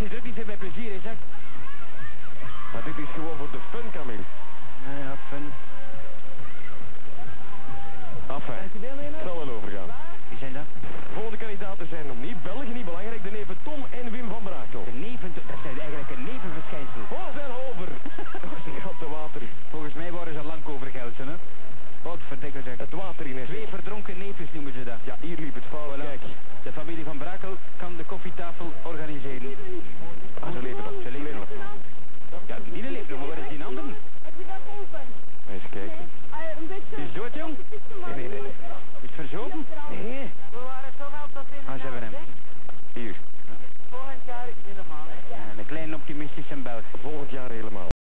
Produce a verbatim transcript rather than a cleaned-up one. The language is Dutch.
Je drukt niet veel met plezier, hè, zeg. Maar dit is gewoon voor de fun, Camille. Nou ja, fun. Enfin, het zal wel overgaan. Wie zijn dat? Volgende kandidaten zijn opnieuw Belgen, niet belangrijk. De neven Tom en Wim van Brakel. De neven, dat zijn eigenlijk een nevenverschijnsel. Oh, ze zijn over. Dat is een gat te water. Volgens mij worden ze lang overgelsen, hè. Wat verdikken zeg. Het water in is. Twee verdronken nevens noemen ze dat. Ja, hier liep het fout. Voilà. Kijk. De familie van Brakel kan de koffietafel organiseren. Ah, ze leven nog. Ze leven nog. Ja, die leven nog, maar waar is die andere? Heb je dat open? Eens kijken. Nee, een beetje... Is het dood, jong? Nee, nee, nee. nee. Is het verzopen? Nee. We waren zo wel tot in Ah, ze hebben hem. Hier. volgend jaar helemaal, hè. Ja, een klein optimistische Belg. Volgend jaar helemaal.